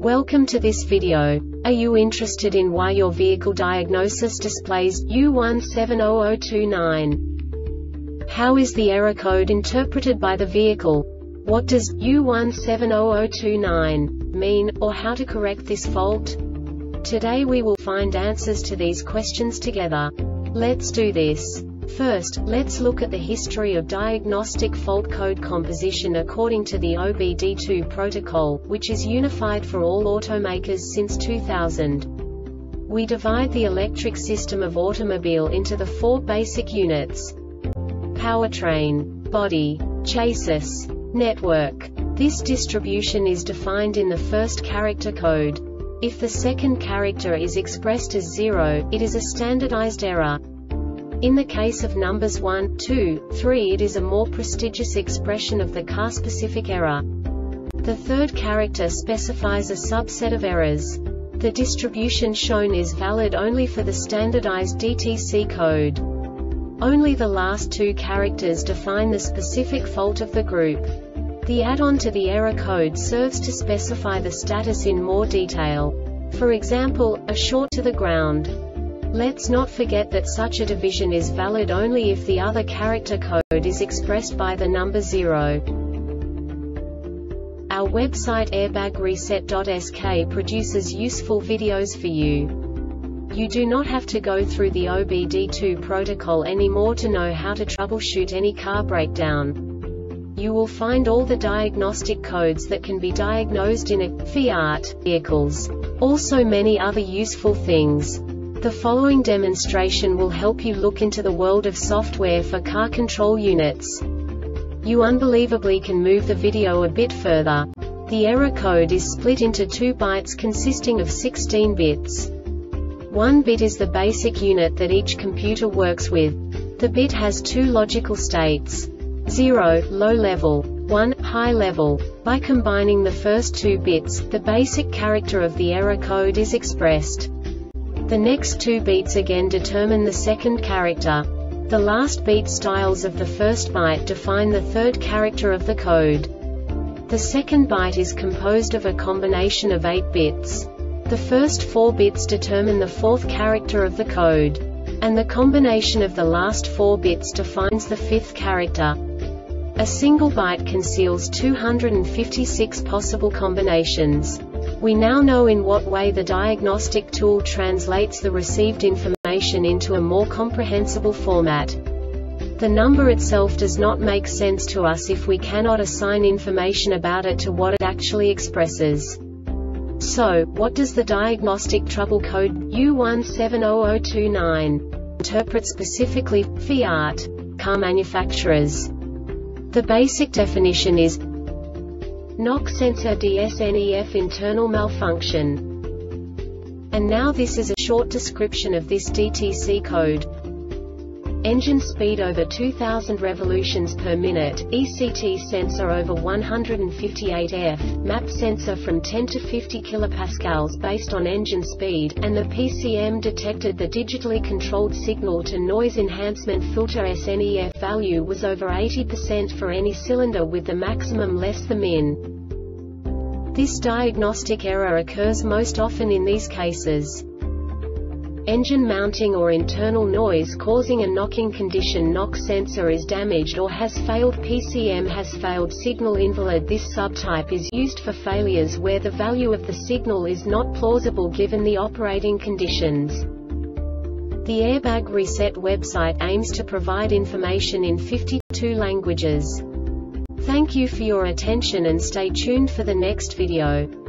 Welcome to this video. Are you interested in why your vehicle diagnosis displays U170029? How is the error code interpreted by the vehicle? What does U170029 mean, or how to correct this fault? Today we will find answers to these questions together. Let's do this. First, let's look at the history of diagnostic fault code composition according to the OBD2 protocol, which is unified for all automakers since 2000. We divide the electric system of automobile into the four basic units: powertrain, body, chassis, network. This distribution is defined in the first character code. If the second character is expressed as 0, it is a standardized error. In the case of numbers 1, 2, 3, it is a more prestigious expression of the car-specific error. The third character specifies a subset of errors. The distribution shown is valid only for the standardized DTC code. Only the last two characters define the specific fault of the group. The add-on to the error code serves to specify the status in more detail. For example, a short to the ground. Let's not forget that such a division is valid only if the other character code is expressed by the number 0. Our website airbagreset.sk produces useful videos for you. You do not have to go through the OBD2 protocol anymore to know how to troubleshoot any car breakdown. You will find all the diagnostic codes that can be diagnosed in a Fiat vehicles. Also many other useful things. The following demonstration will help you look into the world of software for car control units. You unbelievably can move the video a bit further. The error code is split into 2 bytes consisting of 16 bits. 1 bit is the basic unit that each computer works with. The bit has 2 logical states: 0, low level, 1, high level. By combining the first 2 bits, the basic character of the error code is expressed. The next 2 beats again determine the second character. The last beat styles of the first byte define the third character of the code. The second byte is composed of a combination of 8 bits. The first 4 bits determine the fourth character of the code. And the combination of the last 4 bits defines the fifth character. A single byte conceals 256 possible combinations. We now know in what way the diagnostic tool translates the received information into a more comprehensible format. The number itself does not make sense to us if we cannot assign information about it to what it actually expresses. So, what does the diagnostic trouble code U170029 interpret specifically for Fiat car manufacturers? The basic definition is NOx sensor DSNEF internal malfunction. And now this is a short description of this DTC code. Engine speed over 2000 revolutions per minute, ECT sensor over 158 F, map sensor from 10 to 50 kilopascals based on engine speed, and the PCM detected the digitally controlled signal to noise enhancement filter SNEF value was over 80% for any cylinder with the maximum less the min. This diagnostic error occurs most often in these cases: engine mounting or internal noise causing a knocking condition, NOx sensor is damaged or has failed, PCM has failed, signal invalid. This subtype is used for failures where the value of the signal is not plausible given the operating conditions. The Airbag Reset website aims to provide information in 52 languages. Thank you for your attention and stay tuned for the next video.